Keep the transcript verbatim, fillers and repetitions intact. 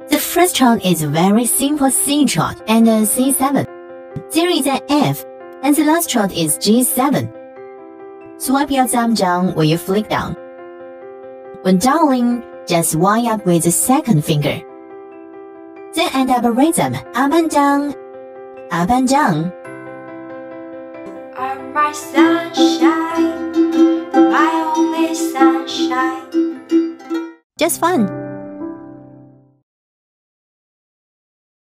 The first chord is a very simple C chord and a C seven. There is an F, and the last chord is G seven. Swipe your thumb down when you flick down. When downwing, just wind up with the second finger. Then end up a rhythm, up and down, up and down. Are my sunshine, my only sunshine. Just fun.